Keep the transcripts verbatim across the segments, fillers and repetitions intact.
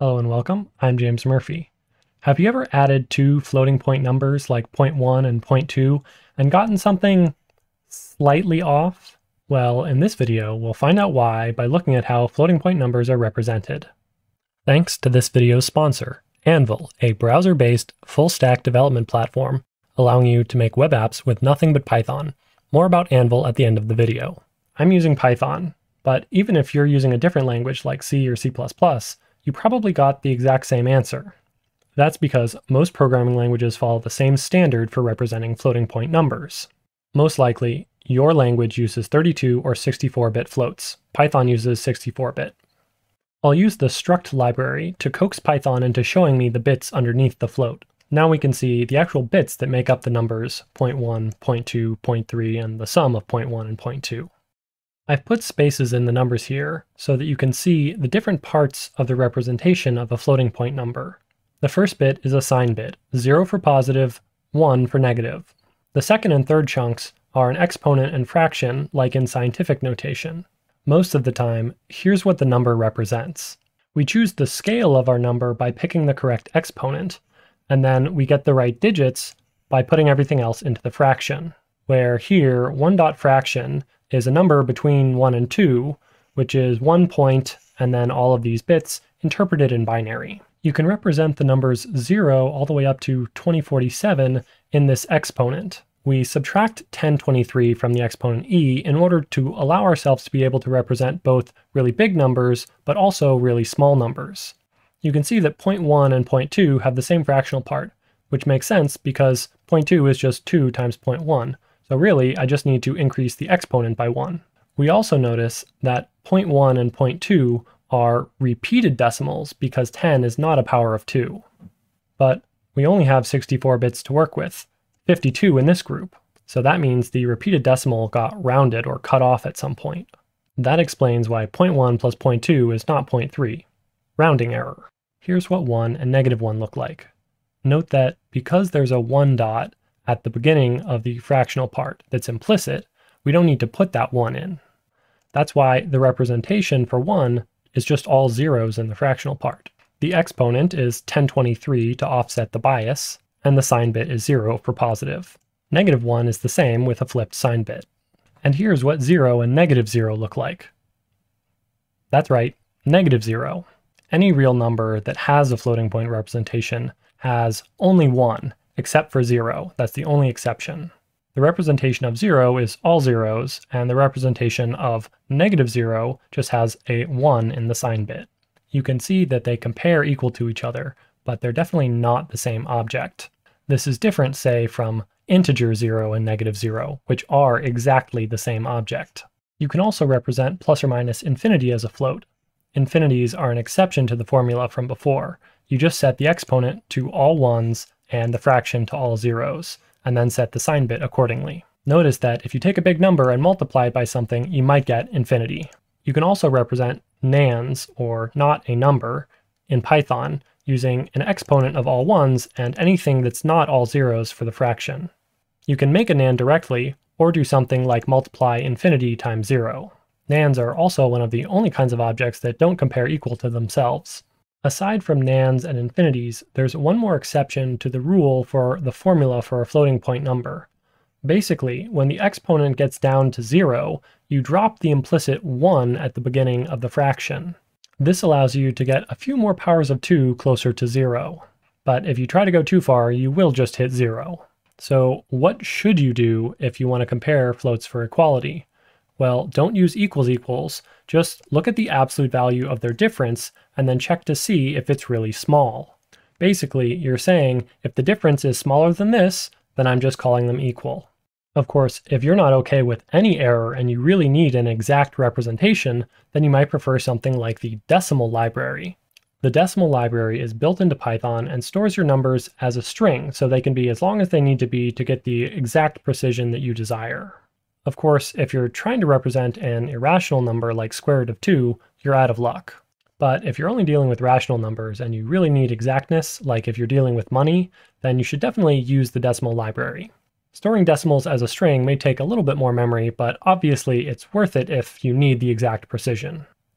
Hello and welcome, I'm James Murphy. Have you ever added two floating point numbers like zero point one and zero point two and gotten something slightly off? Well, in this video, we'll find out why by looking at how floating point numbers are represented. Thanks to this video's sponsor, Anvil, a browser-based full-stack development platform allowing you to make web apps with nothing but Python. More about Anvil at the end of the video. I'm using Python, but even if you're using a different language like C or C plus plus, you probably got the exact same answer. That's because most programming languages follow the same standard for representing floating point numbers. Most likely, your language uses thirty-two or sixty-four bit floats. Python uses sixty-four bit. I'll use the struct library to coax Python into showing me the bits underneath the float. Now we can see the actual bits that make up the numbers zero point one, zero point two, zero point three, and the sum of zero point one and zero point two. I've put spaces in the numbers here so that you can see the different parts of the representation of a floating point number. The first bit is a sign bit, zero for positive, one for negative. The second and third chunks are an exponent and fraction like in scientific notation. Most of the time, here's what the number represents. We choose the scale of our number by picking the correct exponent, and then we get the right digits by putting everything else into the fraction, where here, one dot fraction is a number between one and two, which is one point and then all of these bits interpreted in binary. You can represent the numbers zero all the way up to twenty forty-seven in this exponent. We subtract ten twenty-three from the exponent e in order to allow ourselves to be able to represent both really big numbers, but also really small numbers. You can see that zero point one and zero point two have the same fractional part, which makes sense because zero point two is just two times zero point one. So really, I just need to increase the exponent by one. We also notice that zero point one and zero point two are repeated decimals because ten is not a power of two. But we only have sixty-four bits to work with, fifty-two in this group. So that means the repeated decimal got rounded or cut off at some point. That explains why zero point one plus zero point two is not zero point three. Rounding error. Here's what one and negative one look like. Note that because there's a one dot at the beginning of the fractional part that's implicit, we don't need to put that one in. That's why the representation for one is just all zeros in the fractional part. The exponent is ten twenty-three to offset the bias, and the sign bit is zero for positive. Negative one is the same with a flipped sign bit. And here's what zero and negative zero look like. That's right, negative zero. Any real number that has a floating point representation has only one, except for zero. That's the only exception. The representation of zero is all zeros, and the representation of negative zero just has a one in the sign bit. You can see that they compare equal to each other, but they're definitely not the same object. This is different, say, from integer zero and negative zero, which are exactly the same object. You can also represent plus or minus infinity as a float. Infinities are an exception to the formula from before. You just set the exponent to all ones and the fraction to all zeros, and then set the sign bit accordingly. Notice that if you take a big number and multiply it by something, you might get infinity. You can also represent nans, or not a number, in Python using an exponent of all ones and anything that's not all zeros for the fraction. You can make a nan directly, or do something like multiply infinity times zero. Nans are also one of the only kinds of objects that don't compare equal to themselves. Aside from nans and infinities, there's one more exception to the rule for the formula for a floating point number. Basically, when the exponent gets down to zero, you drop the implicit one at the beginning of the fraction. This allows you to get a few more powers of two closer to zero. But if you try to go too far, you will just hit zero. So what should you do if you want to compare floats for equality? Well, don't use equals equals, just look at the absolute value of their difference and then check to see if it's really small. Basically, you're saying, if the difference is smaller than this, then I'm just calling them equal. Of course, if you're not okay with any error and you really need an exact representation, then you might prefer something like the decimal library. The decimal library is built into Python and stores your numbers as a string so they can be as long as they need to be to get the exact precision that you desire. Of course, if you're trying to represent an irrational number like square root of two, you're out of luck. But if you're only dealing with rational numbers and you really need exactness, like if you're dealing with money, then you should definitely use the decimal library. Storing decimals as a string may take a little bit more memory, but obviously it's worth it if you need the exact precision.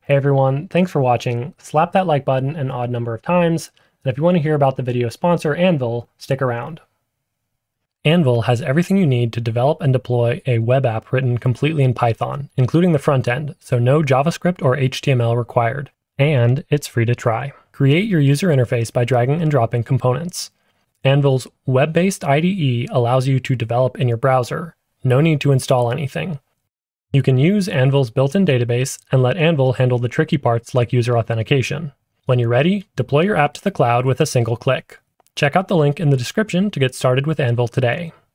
Hey everyone, thanks for watching. Slap that like button an odd number of times, and if you want to hear about the video sponsor Anvil, stick around. Anvil has everything you need to develop and deploy a web app written completely in Python, including the front end, so no JavaScript or H T M L required. And it's free to try. Create your user interface by dragging and dropping components. Anvil's web-based I D E allows you to develop in your browser. No need to install anything. You can use Anvil's built-in database and let Anvil handle the tricky parts like user authentication. When you're ready, deploy your app to the cloud with a single click. Check out the link in the description to get started with Anvil today.